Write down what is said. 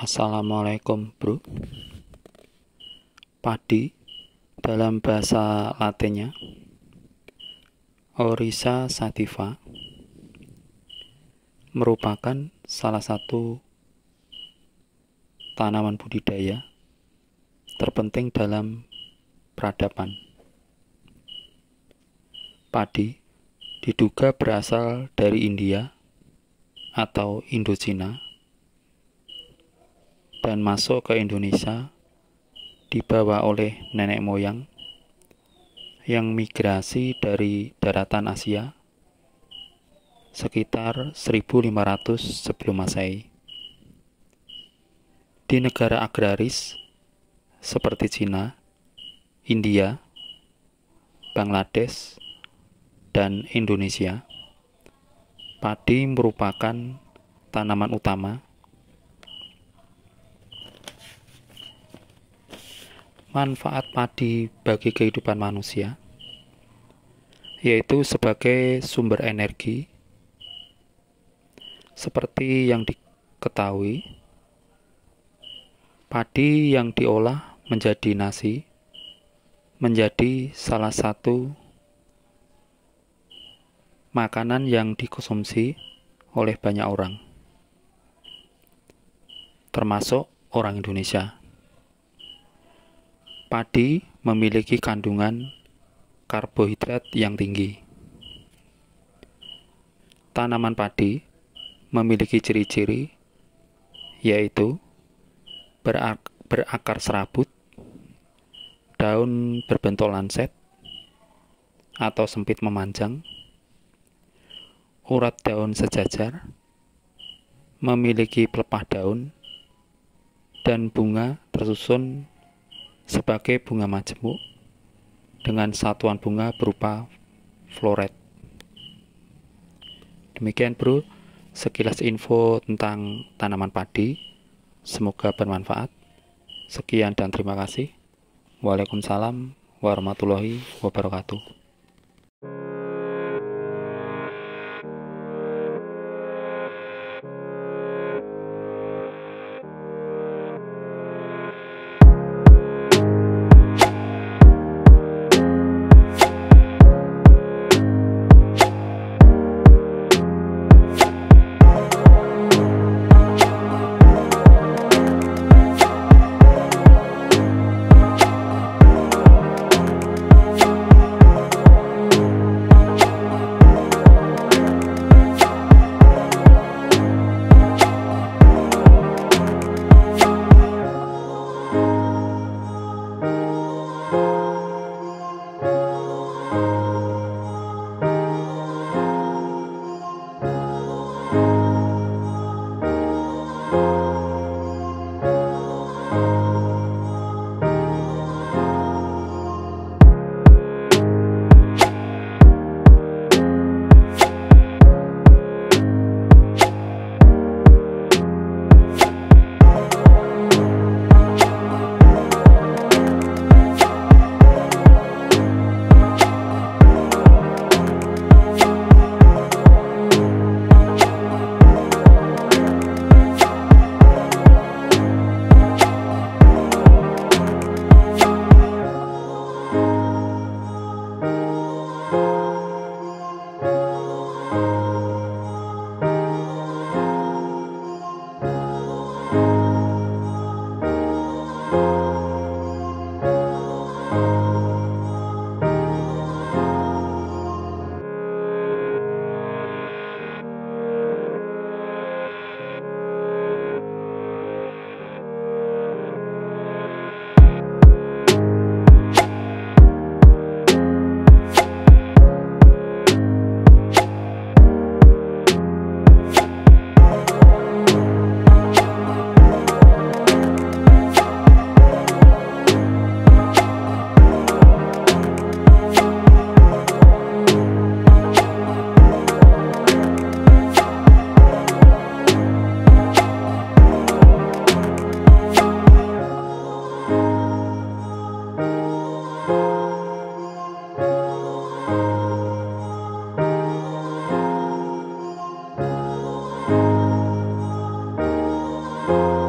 Assalamualaikum bro. Padi dalam bahasa Latinnya Oryza sativa merupakan salah satu tanaman budidaya terpenting dalam peradaban. Padi diduga berasal dari India atau Indochina dan masuk ke Indonesia dibawa oleh nenek moyang yang migrasi dari daratan Asia sekitar 1500 sebelum Masehi. Di negara agraris seperti Cina, India, Bangladesh, dan Indonesia, padi merupakan tanaman utama. Manfaat padi bagi kehidupan manusia yaitu sebagai sumber energi. Seperti yang diketahui, padi yang diolah menjadi nasi menjadi salah satu makanan yang dikonsumsi oleh banyak orang, termasuk orang Indonesia. Padi memiliki kandungan karbohidrat yang tinggi. Tanaman padi memiliki ciri-ciri yaitu berakar serabut, daun berbentuk lanset atau sempit memanjang, urat daun sejajar, memiliki pelepah daun, dan bunga tersusun sebagai bunga majemuk dengan satuan bunga berupa floret. Demikian bro, sekilas info tentang tanaman padi. Semoga bermanfaat. Sekian dan terima kasih. Waalaikumsalam warahmatullahi wabarakatuh. Thank you.